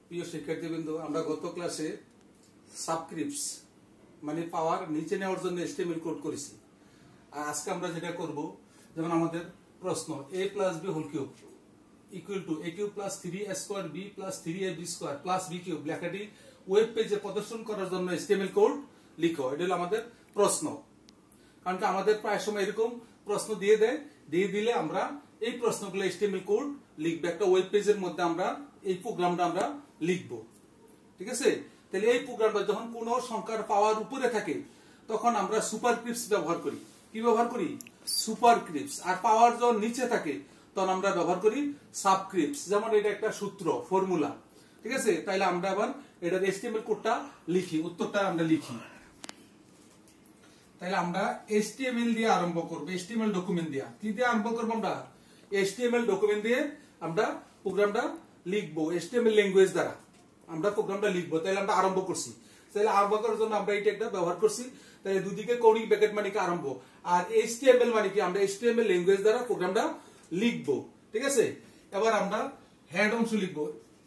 প্রিয় শিক্ষার্থীবৃন্দ, আমরা গত ক্লাসে সাবস্ক্রিপ্টস মানে পাওয়ার নিচে নেওয়ার জন্য HTML কোড করেছি। আর আজকে আমরা যেটা করব, যেমন আমাদের প্রশ্ন a plus b whole cube equal to a cube plus 3a square b plus 3ab square plus b cube লেখাটি ওয়েব পেজে প্রদর্শন করার জন্য HTML কোড লিখো। এটা হলো আমাদের প্রশ্ন। কারণ আমাদের প্রায় সময় এরকম প্রশ্ন দিয়ে দিলে আমরা এই প্রশ্নগুলো HTML কোড লিখবো, একটা ওয়েব পেজের মধ্যে আমরা এই প্রোগ্রামটা আমরা লিখবো। ঠিক আছে? তাহলে এই প্রোগ্রামটা যখন কোন সংখ্যার পাওয়ার উপরে থাকে তখন আমরা সুপারস্ক্রিপ্টস ব্যবহার করি। কি ব্যবহার করি? সুপারস্ক্রিপ্টস। আর পাওয়ার যখন নিচে থাকে তখন আমরা ব্যবহার করি সাবস্ক্রিপ্টস। যেমন এটা একটা সূত্র, ফর্মুলা। ঠিক আছে? তাইলে আমরা আবার এটার HTML কোডটা লিখি, উত্তরটা আমরা লিখি। তাহলে আমরা HTML দিয়ে আরম্ভ করব, HTML ডকুমেন্ট দিয়ে। কি দিয়ে আরম্ভ করব? আমরা HTML ডকুমেন্ট দিয়ে আমরা প্রোগ্রামটা লিখবো, HTML ল্যাঙ্গুয়েজ দ্বারা আমরা প্রোগ্রামটা লিখবো। তাহলে আমরা আরম্ভ করছি। তাহলে আরম্ভ করার জন্য আমরা এটা একটা ব্যবহার করছি। তাহলে দুদিকে কৌণিক ব্র্যাকেট মানে কি আরম্ভ, আর HTML মানে কি আমরা HTML ল্যাঙ্গুয়েজ দ্বারা প্রোগ্রামটা লিখবো। ঠিক আছে? এবার আমরা হেড অংশ লিখবো,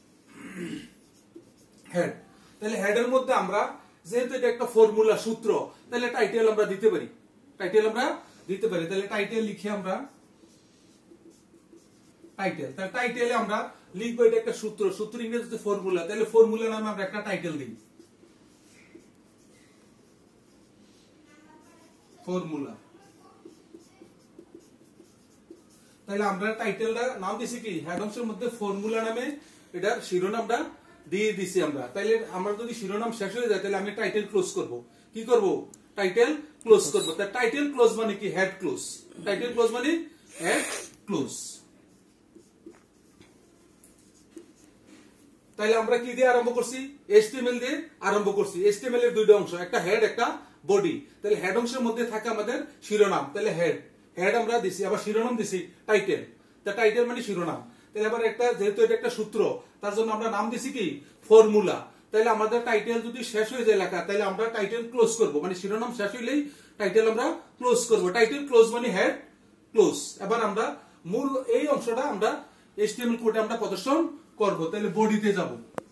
হেড। তাহলে হেডের মধ্যে আমরা যেহেতু এটা একটা ফর্মুলা, সূত্র, তাহলে টাইটেল আমরা দিতে পারি। তাহলে টাইটেল লিখে আমরা তাহলে টাইটেলে আমরা লিখবো এটা একটা সূত্র ইংরেজিতে ফর্মুলা। তাহলে ফর্মুলা নামে আমরা একটা টাইটেল দিই, ফর্মুলা। তাহলে আমরা টাইটেলটা নাম দিছি কি, হেড অংশের মধ্যে ফর্মুলা নামে এটার শিরোনামটা দিয়ে দিছি আমরা। তাহলে আমরা যদি শিরোনাম শেষ হয়ে যায় তাহলে আমি টাইটেল ক্লোজ করব। কি করব? টাইটেল ক্লোজ করব। তাহলে টাইটেল ক্লোজ মানে কি? Head close. টাইটেল ক্লোজ মানে হেড ক্লোজ। তাহলে আমরা কি দিয়ে আরম্ভ করছি? HTML দিয়ে আরম্ভ করছি। HTML এর দুইটা অংশ, একটা হেড একটা বডি। তাহলে হেড অংশের মধ্যে থাকে আমাদের শিরোনাম, তাহলে হেড আমরা দিছি, আবার শিরোনাম দিছি টাইটেল। তা টাইটেল মানে শিরোনাম। তাহলে আবার একটা, যেহেতু এটা একটা সূত্র, তার জন্য আমরা নাম দিছি কি, ফর্মুলা। তাহলে আমাদের টাইটেল যদি শেষ হয়ে যায় লেখা, তাহলে আমরা টাইটেল ক্লোজ করব, মানে শিরোনাম শেষ হইলেই টাইটেল আমরা ক্লোজ করব। টাইটেল ক্লোজ মানে হেড ক্লোজ। এবার আমরা মূল এই অংশটা আমরা HTML কোডে আমরা প্রদর্শন করব। তাহলে বডিতে যাব,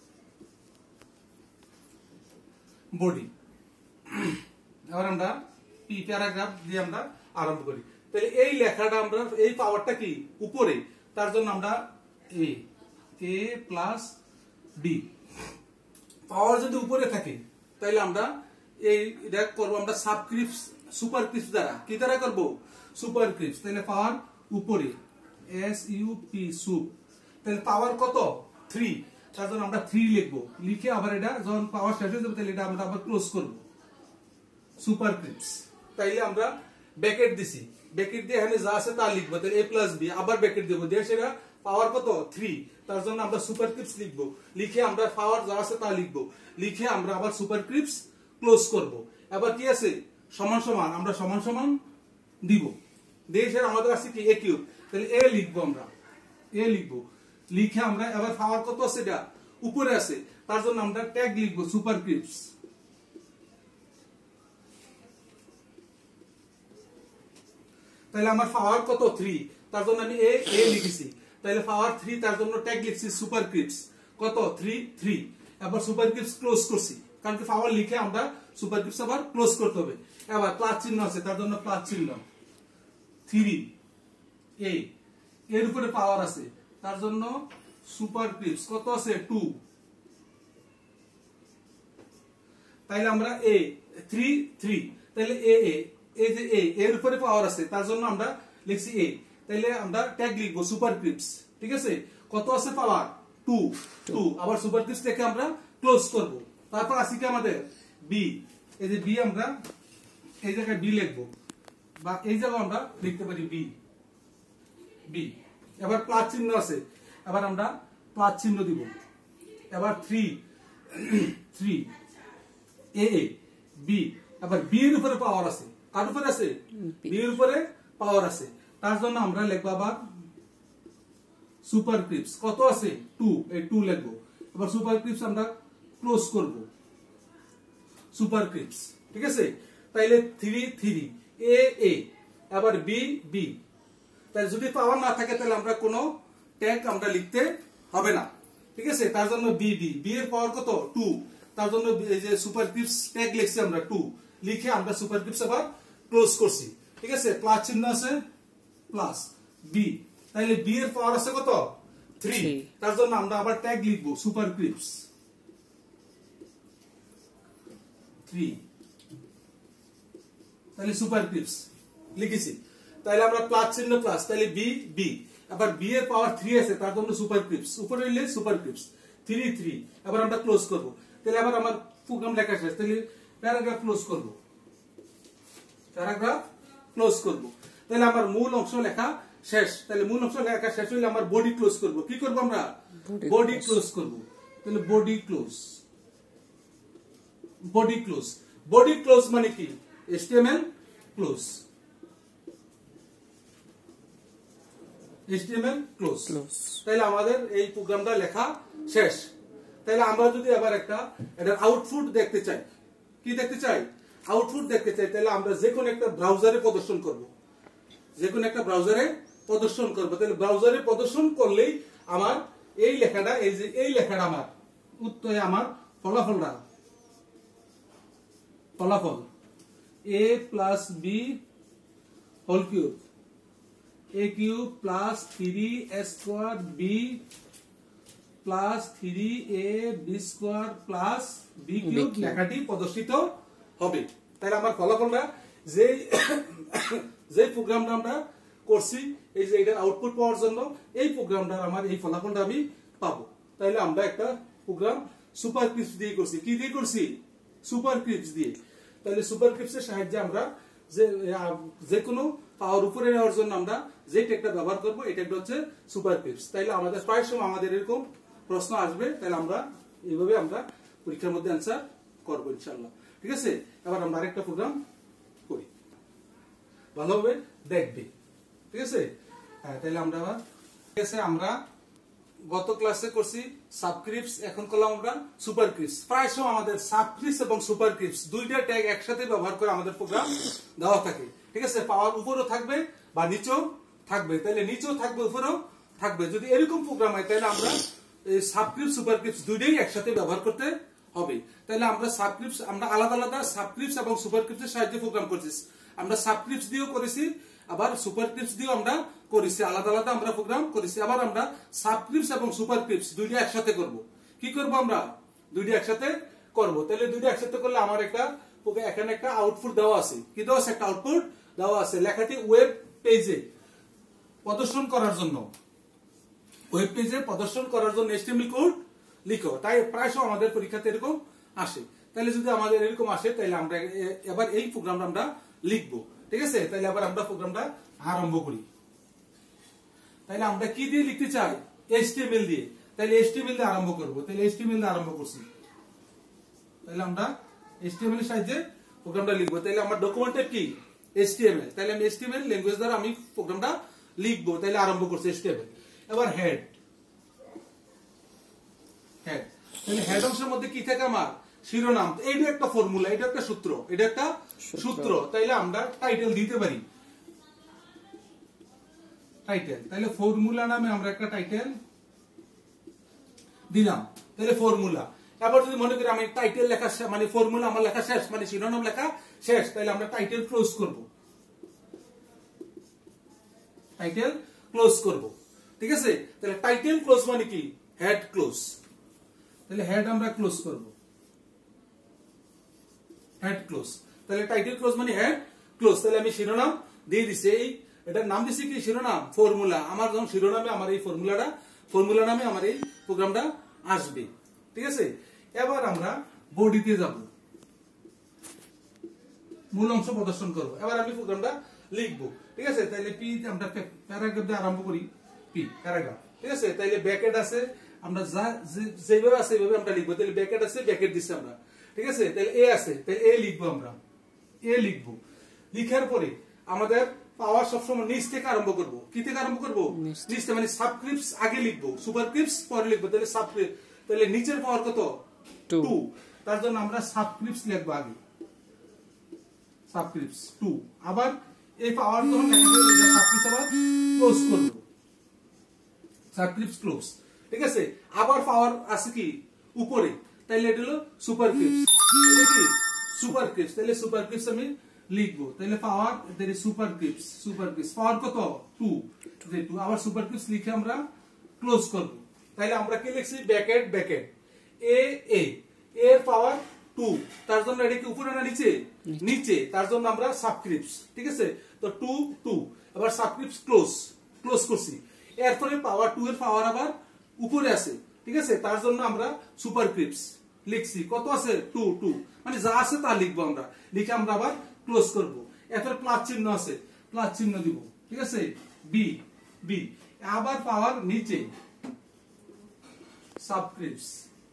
বডি। এবার আমরা প্যারাগ্রাফ দিয়ে আমরা আরম্ভ করি। তাহলে এই লেখাটা আমরা, এই পাওয়ারটা কি উপরে, তার জন্য আমরা a প্লাস b। পাওয়ার যদি উপরে থাকে তাহলে আমরা এটা করবো আমরা সুপারস্ক্রিপ্টস দ্বারা। কি দ্বারা করব? সুপারস্ক্রিপ্টস। তাহলে পাওয়ার উপরে, SUP, সুপ। তাহলে পাওয়ার কত? 3। তার জন্য আমরা 3 লিখবো। লিখে আবার এটা যখন পাওয়ার শেষ হয়ে যাবে তাহলে এটা আমরা আবার ক্লোজ করব, সুপারস্ক্রিপ্টস। তাইলে আমরা ব্র্যাকেট দিছি, ব্র্যাকেট দিয়ে এখানে যা আছে তা লিখবো। তাহলে a প্লাস b, আবার ব্র্যাকেট দেবো, দিয়ে সেটা পাওয়ার কত? 3। তার জন্য আমরা সুপারস্ক্রিপ্টস লিখবো। লিখে আমরা পাওয়ার যা আছে তা লিখবো। লিখে আমরা আবার সুপারস্ক্রিপ্টস ক্লোজ করব। এবার কি আছে? সমান সমান, আমরা সমান সমান দিব। দিয়ে সেটা আমাদের আছে কি, a কিউব। তাহলে a লিখবো, আমরা a লিখবো। লিখে আমরা এবার পাওয়ার কত আছে? এটা উপরে আছে, তার জন্য আমরা ট্যাগ লিখবো, সুপারস্ক্রিপ্টস। তাহলে আমার পাওয়ার কত? 3। তার জন্য আমি a লিখেছি। তাহলে পাওয়ার 3, তার জন্য ট্যাগ লিখছি সুপারস্ক্রিপ্টস। কত? 3। এবার সুপারস্ক্রিপ্টস ক্লোজ করছি, কারণ কি পাওয়ার লিখে আমরা সুপারস্ক্রিপ্টস আবার ক্লোজ করতে হবে। এবার প্লাস চিহ্ন আছে, তার জন্য প্লাস চিহ্ন, 3 এর উপরে পাওয়ার আছে, তার জন্য সুপারস্ক্রিপ্টস কত আছে? 2। তাইলে আমরা 3। তাহলে এই যে এর উপরে পাওয়ার আছে, তার জন্য আমরা লিখছি a। তাইলে আমরা ট্যাগ লিখবো, সুপারস্ক্রিপ্টস। ঠিক আছে? কত আছে পাওয়ার? 2। আবার সুপারস্ক্রিপ্টস থেকে আমরা ক্লোজ করব। তারপর আছে কি আমাদের b। এই যে b, আমরা এই জায়গায় b লিখবো, বা এই জায়গায় আমরা লিখতে পারি b। এবার প্লাস চিহ্ন আছে, এবার আমরা প্লাস চিহ্ন দিব। এবার 3 a b। আবার b এর উপরে পাওয়ার আছে, কার উপরে আছে? b এর উপরে পাওয়ার আছে, তার জন্য আমরা লিখবো আবার সুপারস্ক্রিপ্টস। কত আছে? 2। এই 2 লিখবো। এবার সুপারস্ক্রিপ্টস আমরা ক্লোজ করব, সুপারস্ক্রিপ্টস। ঠিক আছে? তাইলে 3 a। আবার b। তাহলে যদি পাওয়ার না থাকে তাহলে আমরা কোনো ট্যাগ আমরা লিখতে হবে না। ঠিক আছে, তার জন্য বি বি বি এর পাওয়ার কত 2, তার জন্য এই যে সুপারস্ক্রিপ্ট ট্যাগ লিখছি আমরা 2 লিখে আমরা সুপারস্ক্রিপ্ট আবার ক্লোজ করছি। ঠিক আছে, প্লাস চিহ্ন আছে প্লাস বি, তাহলে বি এর পাওয়ার আছে কত 3, তার জন্য আমরা আবার ট্যাগ লিখব সুপারস্ক্রিপ্টস 3, তাহলে সুপারস্ক্রিপ্টস লিখেছি, তাহলে আমরা প্লাস চিহ্ন প্লাস, তাহলে বি বি, আবার বি এর পাওয়ার 3 আছে তার জন্য সুপারস্ক্রিপ্টস উপরে নিলে সুপারস্ক্রিপ্টস 3 3, আবার আমরা ক্লোজ করব। তাহলে আবার আমার প্রোগ্রাম লেখা শেষ, তাহলে প্যারাগ্রাফ ক্লোজ করব, প্যারাগ্রাফ ক্লোজ করব। তাহলে আমার মূল অংশ লেখা শেষ, তাহলে মূল অংশ লেখা শেষ হইলে আমার বডি ক্লোজ করব। কি করব আমরা বডি ক্লোজ করব, তাহলে body close, body close, body close মানে কি HTML ক্লোজ, HTML ক্লোজ। তাহলে আমাদের এই প্রোগ্রামটা লেখা শেষ। তাহলে আমরা যদি আবার এটার আউটপুট দেখতে চাই, কি দেখতে চাই আউটপুট দেখতে চাই, তাহলে আমরা যে কোনো একটা ব্রাউজারে প্রদর্শন করব, যে কোনো একটা ব্রাউজারে প্রদর্শন করব। তাহলে ব্রাউজারে প্রদর্শন করলেই আমার এই লেখাটা, এই যে এই লেখাটা আমার উত্তরে আমার ফলাফলটা, ফলাফল a plus B whole cube, a cube plus 3a square b plus 3a B square plus B cube লেখাটি প্রদর্শিত হবে। তাহলে আমার ফলাফলটা যে প্রোগ্রামটা আমরা করছি, এই যে এটার আউটপুট পাওয়ার জন্য এই প্রোগ্রামটা আমার এই ফলাফলটা আমি পাবো। তাহলে আমরা একটা প্রোগ্রাম সুপারস্ক্রিপ্টস দিয়ে করছি, কি দিয়ে করছি সুপারস্ক্রিপ্টস দিয়ে। তাহলে সুপারস্ক্রিপ্টসের সাহায্যে আমরা যে কোনো পাওয়ার উপরে নেওয়ার জন্য আমরা যে টেকটা ব্যবহার করব, এই টেকটা হচ্ছে সুপারস্ক্রিপ্টস। তাইলে আমাদের প্রায় সময় আমাদের এরকম প্রশ্ন আসবে, তাহলে আমরা এইভাবে আমরা পরীক্ষার মধ্যে অ্যান্সার করবো ইনশাআল্লাহ। ঠিক আছে, এবার আমরা আরেকটা প্রোগ্রাম করি, ভালোভাবে দেখবে। ঠিক আছে, হ্যাঁ, তাহলে আমরা আবার ঠিক আছে, আমরা গত ক্লাসে করছি সাবস্ক্রিপ্টস, এখন করলাম আমরা সুপারস্ক্রিপ্টস। প্রায় সময় আমাদের সাবস্ক্রিপ্টস এবং সুপারস্ক্রিপ্টস দুইটা ট্যাগ একসাথে ব্যবহার করে আমাদের প্রোগ্রাম দেওয়া থাকে। ঠিক আছে, পাওয়ার উপরেও থাকবে বা নিচেও থাকবে, তাহলে নিচেও থাকবে উপরেও থাকবে। যদি এরকম প্রোগ্রাম হয় তাহলে আমরা সাবস্ক্রিপ্ট সুপারস্ক্রিপ্টস দুইটাই একসাথে ব্যবহার করতে হবে। তাহলে আমরা সাবস্ক্রিপ্টস, আমরা আলাদা আলাদা সাবস্ক্রিপ্টস এবং সুপারস্ক্রিপ্টের সাহায্যে প্রোগ্রাম করছি। আমরা সাবস্ক্রিপ্টস দিয়েও করেছি, আবার সুপারস্ক্রিপ্টস দিয়েও আমরা করেছি, আলাদা আলাদা আমরা প্রোগ্রাম করেছি। আবার আমরা সাবস্ক্রিপ্টস এবং সুপারস্ক্রিপ্টস দুইটা একসাথে করব। কি করব আমরা দুইটা একসাথে করব। তাহলে দুইটা একসাথে করলে আমার এখানে একটা আউটপুট দেওয়া আছে, কি দেওয়া আছে একটা আউটপুট দেওয়া আছে, লেখাটি ওয়েব পেজে প্রদর্শন করার জন্য, ওয়েব পেজে প্রদর্শন করার জন্য HTML কোড লিখো। তাই প্রায় সময় আমাদের পরীক্ষাতে এরকম আসে। তাহলে যদি আমাদের এরকম আসে তাহলে আমরা এবার এই প্রোগ্রামটা আমরা লিখবো। ঠিক আছে, তাহলে আবার আমরা প্রোগ্রামটা আরম্ভ করি। তাহলে আমরা কি দিয়ে লিখতে চাই HTML দিয়ে, তাহলে HTML দিয়ে আরম্ভ করব। তাহলে HTML দিয়ে আরম্ভ করছি, তাহলে আমরা HTML এর সাহায্যে প্রোগ্রামটা লিখবো। তাহলে আমার ডকুমেন্টের কি HTML, তাহলে আমি HTML ল্যাঙ্গুয়েজ দ্বারা আমি প্রোগ্রামটা লিখবো। তাহলে আরম্ভ করছি HTML। এবার হেড, হেড, তাহলে হেড অংশের মধ্যে কি থাকে আমার শিরোনাম। এইটা একটা ফর্মুলা, এটা একটা সূত্র, এটা একটা সূত্র। তাইলে আমরা টাইটেল দিতে পারি, টাইটেল, তাহলে ফর্মুলা নামে আমরা একটা টাইটেল দিলাম, তাহলে ফর্মুলা। এবার যদি মনে করি আমি টাইটেল লেখা মানে ফর্মুলা আমার লেখা শেষ, মানে শিরোনাম লেখা শেষ, তাহলে আমরা টাইটেল ক্লোজ করব, টাইটেল ক্লোজ করব। ঠিক আছে, তাহলে টাইটেল ক্লোজ মানে কি হেড ক্লোজ, তাহলে হেড আমরা ক্লোজ করব, হেড ক্লোজ। তাহলে টাইটেল ক্লোজ মানে হেড ক্লোজ। তাহলে আমি শিরোনাম দিয়ে দিছি, এই এটার নাম দিছি কি শিরোনাম ফর্মুলা। আমার যখন শিরোনামে আমার এই ফর্মুলা নামে আমার এই প্রোগ্রামটা আসবে। ঠিক আছে, এবার আমরা বডিতে যাব, মূল অংশ প্রদর্শন করব। এবার আমি প্রোগ্রামটা লিখবো। ঠিক আছে, তাহলে পি আমরা প্যারাগ্রাফ দিয়ে আরম্ভ করি, পি প্যারাগ্রাফ। ঠিক আছে, তাহলে ব্র্যাকেট আছে, আমরা যেভাবে আছে এইভাবে আমরা লিখবো। তাহলে ব্র্যাকেট আছে, ব্র্যাকেট দিচ্ছি আমরা। ঠিক আছে, তাহলে এ আছে, তাহলে এ লিখবো, আমরা এ লিখবো। লিখার পরে আমাদের পাওয়ার সবসময় নিচ থেকে আরম্ভ করবো। কি থেকে আরম্ভ করবো নিচ থেকে, মানে সাবস্ক্রিপ্টস আগে লিখবো, সুপারস্ক্রিপ্টস পরে লিখবো। তাহলে সাবস্ক্রিপ্ট, তাহলে নিচের পাওয়ার কত 2, তার জন্য আমরা সাবস্ক্রিপ্টস লিখবো আগে, সাবস্ক্রিপ্টস 2। আবার এই পাওয়ার যখন লেখা হয়ে যাবে সাবস্ক্রিপ্টস আবার ক্লোজ করব, সাবস্ক্রিপ্টস ক্লোজ। ঠিক আছে, আবার পাওয়ার আছে কি উপরে, তাইলে এটা হলো সুপারস্ক্রিপ্ট, এটা কি সুপারস্ক্রিপ্ট, তাহলে সুপারস্ক্রিপ্ট আমি লিখবো, তাহলে পাওয়ার এর সুপারস্ক্রিপ্ট পাওয়ার কত 2, যে 2 আবার সুপারস্ক্রিপ্ট লিখে আমরা ক্লোজ করব। তাহলে আমরা কি লিখছি ব্র্যাকেট এ এর পাওয়ার 2, তার জন্য এটা কি উপরে না নিচে, নিচে, তার জন্য আমরা সাবস্ক্রিপ্টস, ঠিক আছে, তো 2 আবার সাবস্ক্রিপ্টস ক্লোজ করছি, এরপরে পাওয়ার 2 এর পাওয়ার আবার উপরে আছে, ঠিক আছে, তার জন্য আমরা সুপারস্ক্রিপ্টস লিখছি, কত আছে 2 মানে যা আছে তা লিখবো আমরা, লিখে আমরা আবার ক্লোজ করব। এরপর প্লাস চিহ্ন আছে, প্লাস চিহ্ন দিব, ঠিক আছে, বি আবার পাওয়ার নিচে সাবস্ক্রিপ্টস,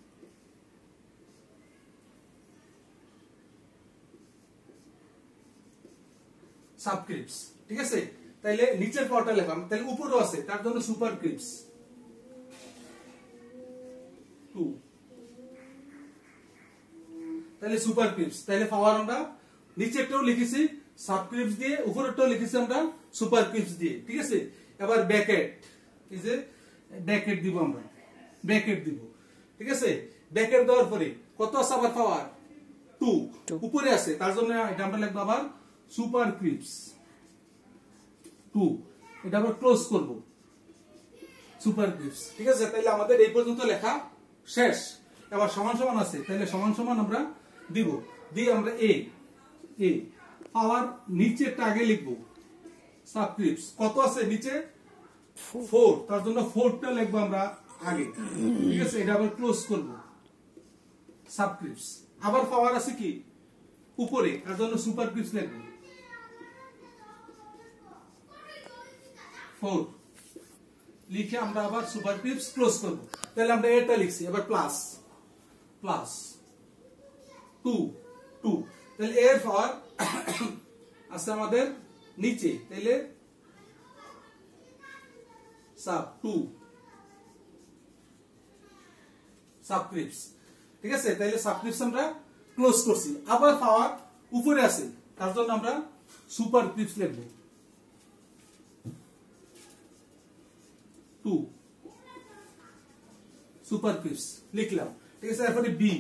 ঠিক আছে, তাইলে নিচের পাওয়ারটা লিখলাম, তাহলে উপরেও আছে, তার জন্য সুপারস্ক্রিপ্টস 2, তাহলে সুপারস্ক্রিপ্টস, তাহলে পাওয়ার আমরা নিচেরটাও লিখেছি সাবস্ক্রিপ্টস দিয়ে, উপরেরটাও লিখেছি আমরা সুপারস্ক্রিপ্টস দিয়ে, ঠিক আছে। এবার ব্র্যাকেট, এই যে ব্র্যাকেট দিব আমরা, ব্র্যাকেট দিব, ঠিক আছে, ব্র্যাকেট দেওয়ার পরে কত আছে আবার পাওয়ার 2 উপরে আছে, তার জন্য এটা আমরা লিখবো আবার সুপারস্ক্রিপ্টস 2, এটা আবার ক্লোজ করব সুপারস্ক্রিপ্টস, ঠিক আছে। তাহলে আমাদের এই পর্যন্ত লেখা শেষ। এবার সমান সমান আছে, তাহলে সমান সমান আমরা দিব, দিয়ে আমরা এ পাওয়ার নিচেরটা আগে লিখবো সাবস্ক্রিপ্টস, কত আছে নিচে 4, তার জন্য 4টা লিখবো আমরা আগে, ঠিক আছে, এটা আবার ক্লোজ করব সাবস্ক্রিপ্টস, আবার পাওয়ার আছে কি উপরে, তার জন্য সুপারস্ক্রিপ্টস লিখবো 4, লিখে আমরা আবার সুপারস্ক্রিপ্টস ক্লোজ করব। তাহলে আমরা এটা লিখছি, এবার প্লাস 2, তাহলে এর পাওয়ার আছে আমাদের নিচে, তাহলে সাব 2 সাবস্ক্রিপ্টস, ঠিক আছে, তাহলে সাবস্ক্রিপ্টস আমরা ক্লোজ করছি, আবার পাওয়ার উপরে আছে, তার জন্য আমরা সুপারস্ক্রিপ্টস লিখব 2 সুপারস্ক্রিপ্টস লিখলাম, ঠিক আছে। এরপরে বি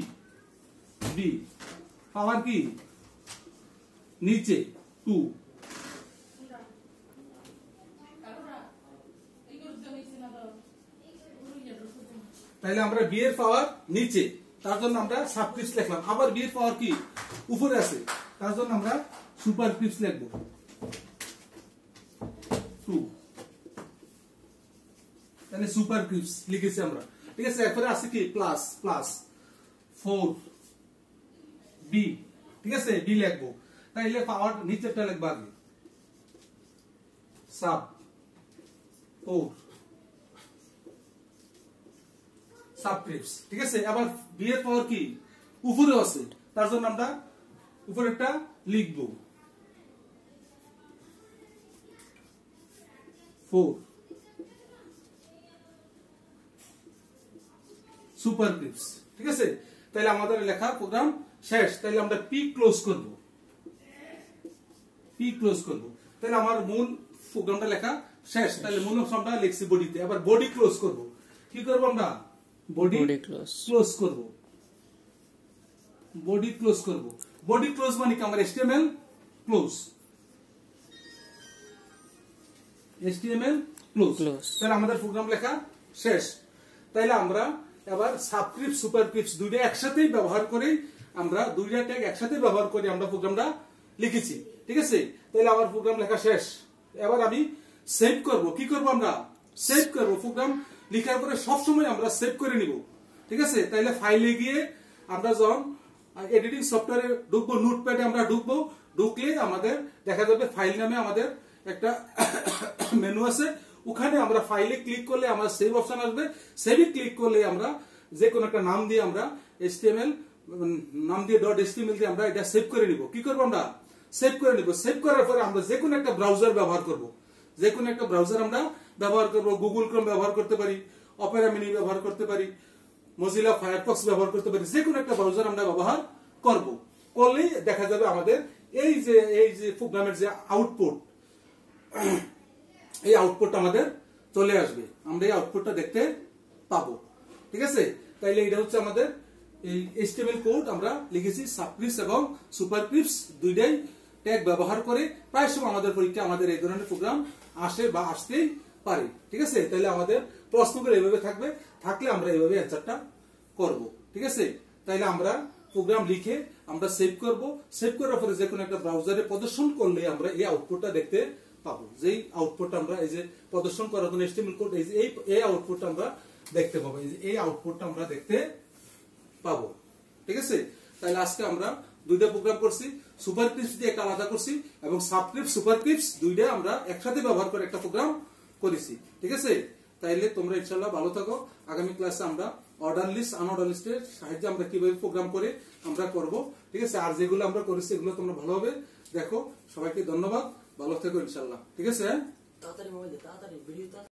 পাওয়ার কি নিচে 2, তাহলে আমরা বি এর পাওয়ার নিচে, তার জন্য আমরা সাবস্ক্রিপ্টস লিখলাম, আবার বি এর পাওয়ার কি উপরে আছে, তার জন্য আমরা সুপারস্ক্রিপ্টস লিখব 2, তাহলে সুপারস্ক্রিপ্টস লিখেছি আমরা, ঠিক আছে। এরপরে আছে কি প্লাস 4 বি, ঠিক আছে, বি লিখবো, তাইলে পাওয়ার নিচেরটা লিখবো আগে সাব 4 সাবস্ক্রিপ্টস, ঠিক আছে। আবার বি এর পাওয়ার কি উপরে আছে, তার জন্য আমরা উপরেরটা লিখবো 4 সুপারস্ক্রিপ্টস, ঠিক আছে। তাহলে আমাদের লেখা প্রোগ্রাম শেষ, তাহলে আমরা পি ক্লোজ করব, তাহলে আমার মূল প্রোগ্রামটা লেখা শেষ, তাহলে মূল অংশটা লিখছি বডিতে, আবার বডি ক্লোজ করব, কি করব আমরা বডি ক্লোজ করব, বডি ক্লোজ মানে কি আমরা HTML ক্লোজ, তাহলে আমাদের প্রোগ্রাম লেখা শেষ। তাহলে আমরা এবার সাবস্ক্রিপ্ট সুপারস্ক্রিপ্টস দুইটা একসাথেই ব্যবহার করে, আমরা দুইটা ট্যাগ একসাথে ব্যবহার করে আমরা প্রোগ্রামটা লিখেছি, ঠিক আছে। তাহলে আমার প্রোগ্রাম লেখা শেষ। এবার আমি সেভ করব, কি করব আমরা সেভ করব, প্রোগ্রাম লেখার পরে সব সময় আমরা সেভ করে নিব, ঠিক আছে। তাহলে ফাইলে গিয়ে আমরা যখন এডিটিং সফটওয়্যারে ঢুকবো, নোটপ্যাডে আমরা ঢুকলে আমাদের দেখা যাবে ফাইল নামে আমাদের একটা মেনু আছে, ওখানে আমরা ফাইলে ক্লিক করলে আমার সেভ অপশন আসবে, সেভে ক্লিক করলে আমরা যে কোনো একটা নাম দিয়ে আমরা HTML নাম দিয়ে .html দিয়ে আমরা এটা সেভ করে নিব। কি করব আমরা সেভ করে নিব, সেভ করার পরে আমরা যে কোনো একটা ব্রাউজার ব্যবহার করব, আমরা ব্যবহার করব, গুগল ক্রোম ব্যবহার করতে পারি, অপেরা মিনি ব্যবহার করতে পারি, মজিলা ফায়ারফক্স ব্যবহার করতে পারি, যে কোনো একটা ব্রাউজার আমরা ব্যবহার করব। করলেই দেখা যাবে আমাদের এই যে প্রোগ্রামের যে আউটপুট, এই আউটপুটটা আমাদের চলে আসবে, আমরা এই আউটপুটটা দেখতে পাবো। ঠিক আছে, তাইলে এটা হচ্ছে আমাদের এই HTML কোড আমরা লিখেছি সাবস্ক্রিপ্টস এবং সুপারস্ক্রিপ্টস দুইটাই ট্যাগ ব্যবহার করে। প্রায় সময় আমাদের পরীক্ষা আমাদের এই ধরনের প্রোগ্রাম আসে বা আসতেই পারে। ঠিক আছে, তাহলে আমাদের প্রশ্নগুলো এভাবে থাকবে, থাকলে আমরা এইভাবে অ্যান্সারটা করব। ঠিক আছে, তাইলে আমরা প্রোগ্রাম লিখে আমরা সেভ করব। সেভ করার পরে যে কোনো একটা ব্রাউজারে প্রদর্শন করলে আমরা এই আউটপুটটা দেখতে পাবো। যেই আউটপুট আমরা এই যে প্রদর্শন করার জন্য HTML কোড এই আউটপুটটা আমরা দেখতে পাবো, এই আউটপুটটা আমরা দেখতে পাবো। ঠিক আছে, তাহলে আজকে আমরা দুইটা প্রোগ্রাম করছি, সুপারস্ক্রিপ্টস দিয়ে একটা আলাদা করছি এবং সাবস্ক্রিপ্ট সুপারস্ক্রিপ্টস দুইটা আমরা একসাথে ব্যবহার করে একটা প্রোগ্রাম করেছি। ঠিক আছে, তাইলে তোমরা ইনশাআল্লাহ ভালো থাকো। আগামী ক্লাসে আমরা অর্ডার লিস্ট আনঅর্ডার লিস্টের সাহায্যে আমরা কিভাবে প্রোগ্রাম করে আমরা করব। ঠিক আছে, আর যেগুলো আমরা করেছি এগুলো তোমরা ভালোভাবে দেখো। সবাইকে ধন্যবাদ, ভালো থেকো ইনশাআল্লাহ। ঠিক আছে। তাড়াতাড়ি মোবাইল দে, তাড়াতাড়ি ভিডিও